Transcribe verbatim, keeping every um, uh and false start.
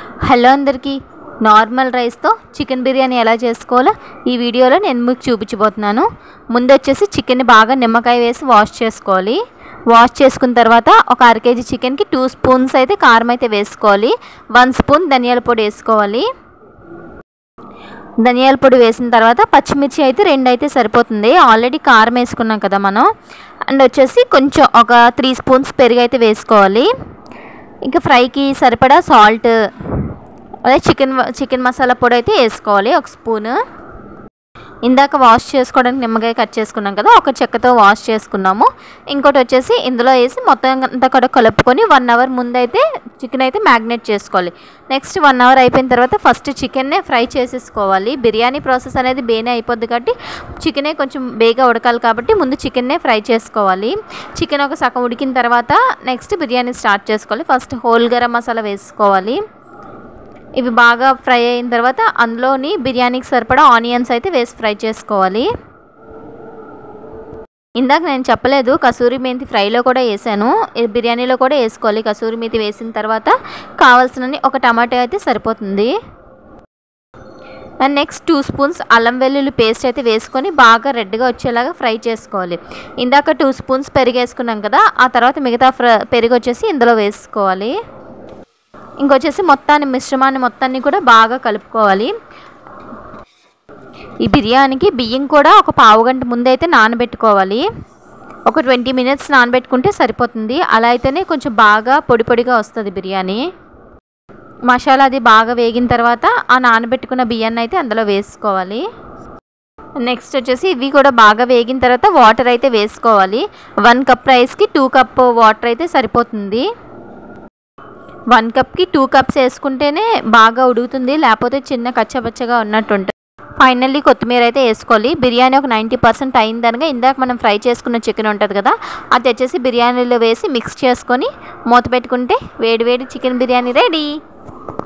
Hello అందరికీ normal రైస్తో chicken biryani ఎలా చేసుకోవాలో ఈ వీడియోలో నేను మీకు చూపించబోతున్నాను. ముందు వచ్చేసి చికెన్ని బాగా నిమ్మకాయ వేసి వాష్ చేసుకోవాలి. వాష్ చేసుకున్న తర్వాత ఒక అర కేజీ చికెన్కి టూ స్పూన్స్ అయితే కారం అయితే వేసుకోవాలి. వన్ స్పూన్ ధనియాల పొడి వేసుకోవాలి. ధనియాల పొడి వేసిన తర్వాత పచ్చిమిర్చి అయితే రెండు అయితే సరిపోతుంది. ఆల్రెడీ కారం వేసుకున్నాం కదా మనం. అండ్ వచ్చేసి కొంచెం ఒక త్రీ స్పూన్స్ పెరుగు అయితే వేసుకోవాలి. ఇంకా ఫ్రైకి సరిపడా సాల్ట్, అదే చికెన్ చికెన్ మసాలా పొడి అయితే వేసుకోవాలి ఒక స్పూను. ఇందాక వాష్ చేసుకోవడానికి నిమ్మకాయ కట్ చేసుకున్నాం కదా, ఒక చెక్కతో వాష్ చేసుకున్నాము. ఇంకోటి వచ్చేసి ఇందులో వేసి మొత్తం అంతా కూడా కలుపుకొని వన్ అవర్ ముందైతే చికెన్ అయితే మ్యాగ్నేట్ చేసుకోవాలి. నెక్స్ట్ వన్ అవర్ అయిపోయిన తర్వాత ఫస్ట్ చికెన్నే ఫ్రై చేసేసుకోవాలి. బిర్యానీ ప్రాసెస్ అనేది బేనే అయిపోద్ది కాబట్టి చికెనే కొంచెం బేగా ఉడకాలి కాబట్టి ముందు చికెన్నే ఫ్రై చేసుకోవాలి. చికెన్ ఒక సగం ఉడికిన తర్వాత నెక్స్ట్ బిర్యానీ స్టార్ట్ చేసుకోవాలి. ఫస్ట్ హోల్ గరం మసాలా వేసుకోవాలి. ఇవి బాగా ఫ్రై అయిన తర్వాత అందులోని బిర్యానీకి సరిపడా ఆనియన్స్ అయితే వేసి ఫ్రై చేసుకోవాలి. ఇందాక నేను చెప్పలేదు, కసూరి మెంతి ఫ్రైలో కూడా వేసాను, బిర్యానీలో కూడా వేసుకోవాలి. కసూరి మెంతి వేసిన తర్వాత కావాల్సినన్ని ఒక టమాటో అయితే సరిపోతుంది. అండ్ నెక్స్ట్ టూ స్పూన్స్ అల్లం వెల్లుల్లి పేస్ట్ అయితే వేసుకొని బాగా రెడ్గా వచ్చేలాగా ఫ్రై చేసుకోవాలి. ఇందాక టూ స్పూన్స్ పెరుగు వేసుకున్నాం కదా, ఆ తర్వాత మిగతా ఫ్ర పెరుగు వచ్చేసి ఇందులో వేసుకోవాలి. ఇంకొచ్చేసి మొత్తాన్ని మిశ్రమాన్ని మొత్తాన్ని కూడా బాగా కలుపుకోవాలి. ఈ బిర్యానీకి బియ్యం కూడా ఒక పావు గంట ముందైతే నానబెట్టుకోవాలి. ఒక ట్వంటీ మినిట్స్ నానబెట్టుకుంటే సరిపోతుంది. అలా అయితేనే కొంచెం బాగా పొడి పొడిగా వస్తుంది బిర్యానీ. మసాలా అది బాగా వేగిన తర్వాత ఆ నానబెట్టుకున్న బియ్యాన్ని అయితే అందులో వేసుకోవాలి. నెక్స్ట్ వచ్చేసి ఇవి కూడా బాగా వేగిన తర్వాత వాటర్ అయితే వేసుకోవాలి. వన్ కప్ రైస్కి టూ కప్ వాటర్ అయితే సరిపోతుంది. వన్ కప్కి టూ కప్స్ వేసుకుంటేనే బాగా ఉడుకుతుంది, లేకపోతే చిన్న కచ్చపచ్చగా ఉన్నట్టు ఉంటుంది. ఫైనల్లీ కొత్తిమీర అయితే వేసుకోవాలి. బిర్యానీ ఒక నైంటీ పర్సెంట్ అయిందనగా ఇందాక మనం ఫ్రై చేసుకున్న చికెన్ ఉంటుంది కదా, అది తెచ్చేసి బిర్యానీలో వేసి మిక్స్ చేసుకొని మూత పెట్టుకుంటే వేడి వేడి చికెన్ బిర్యానీ రెడీ.